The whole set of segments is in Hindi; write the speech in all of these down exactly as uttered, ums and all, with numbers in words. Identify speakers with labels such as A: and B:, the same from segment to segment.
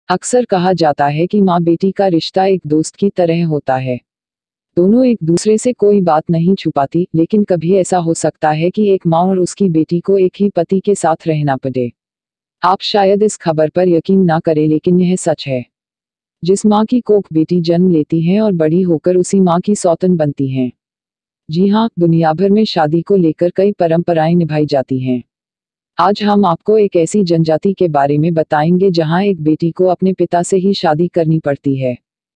A: अक्सर कहा जाता है कि माँ बेटी का रिश्ता एक दोस्त की तरह होता है। दोनों एक दूसरे से कोई बात नहीं छुपाती, लेकिन कभी ऐसा हो सकता है कि एक माँ और उसकी बेटी को एक ही पति के साथ रहना पड़े। आप शायद इस खबर पर यकीन ना करें, लेकिन यह सच है। जिस माँ की कोख बेटी जन्म लेती है और बड़ी होकर उसी माँ की सौतन बनती हैं। जी हाँ, दुनिया भर में शादी को लेकर कई परंपराएं निभाई जाती हैं। आज हम आपको एक ऐसी जनजाति के बारे में बताएंगे जहां एक बेटी को अपने पिता से ही शादी करनी पड़ती है।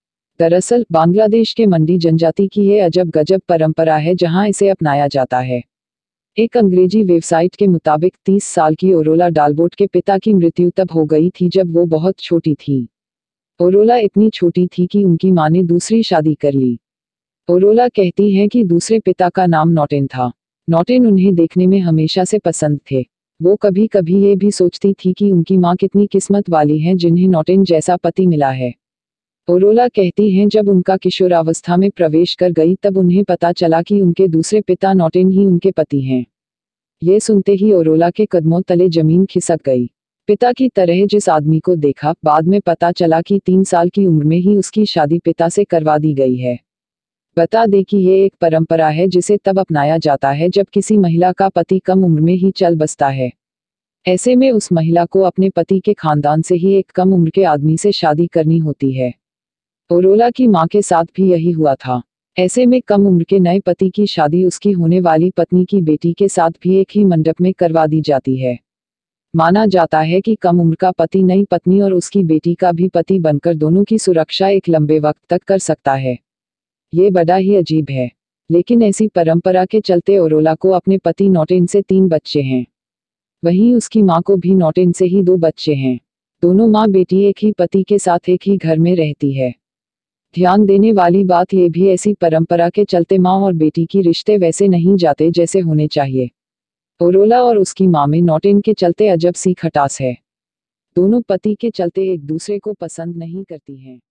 A: दरअसल बांग्लादेश के मंडी जनजाति की ये अजब गजब परंपरा है जहां इसे अपनाया जाता है। एक अंग्रेजी वेबसाइट के मुताबिक तीस साल की ओरोला डालबोट के पिता की मृत्यु तब हो गई थी जब वो बहुत छोटी थी। ओरोला इतनी छोटी थी कि उनकी मां ने दूसरी शादी कर ली। ओरोला कहती हैं कि दूसरे पिता का नाम नॉटेन था। नॉटेन उन्हें देखने में हमेशा से पसंद थे। वो कभी कभी ये भी सोचती थी कि उनकी माँ कितनी किस्मत वाली हैं जिन्हें नॉटेन जैसा पति मिला है। ओरोला कहती हैं जब उनका किशोरावस्था में प्रवेश कर गई तब उन्हें पता चला कि उनके दूसरे पिता नॉटेन ही उनके पति हैं। ये सुनते ही ओरोला के कदमों तले जमीन खिसक गई। पिता की तरह जिस आदमी को देखा, बाद में पता चला कि तीन साल की उम्र में ही उसकी शादी पिता से करवा दी गई है। बता दें कि ये एक परंपरा है जिसे तब अपनाया जाता है जब किसी महिला का पति कम उम्र में ही चल बसता है। ऐसे में उस महिला को अपने पति के खानदान से ही एक कम उम्र के आदमी से शादी करनी होती है। ओरोला की मां के साथ भी यही हुआ था। ऐसे में कम उम्र के नए पति की शादी उसकी होने वाली पत्नी की बेटी के साथ भी एक ही मंडप में करवा दी जाती है। माना जाता है कि कम उम्र का पति नई पत्नी और उसकी बेटी का भी पति बनकर दोनों की सुरक्षा एक लंबे वक्त तक कर सकता है। ये बड़ा ही अजीब है, लेकिन ऐसी परंपरा के चलते ओरोला को अपने पति नॉटेन से तीन बच्चे हैं। वहीं उसकी मां को भी नॉटेन से ही दो बच्चे हैं। दोनों माँ बेटी एक ही पति के साथ एक ही घर में रहती है। ध्यान देने वाली बात यह भी ऐसी परंपरा के चलते माँ और बेटी की रिश्ते वैसे नहीं जाते जैसे होने चाहिए। ओरोला और उसकी माँ में नॉटेन के चलते अजब सी खटास है। दोनों पति के चलते एक दूसरे को पसंद नहीं करती हैं।